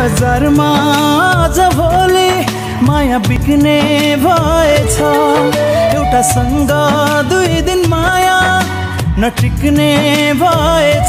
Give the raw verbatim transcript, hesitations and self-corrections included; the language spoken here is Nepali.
बजारमा आज भोलि माया बिक्ने भएछ। एउटा सँग दुई दिन माया नटिक्ने भएछ।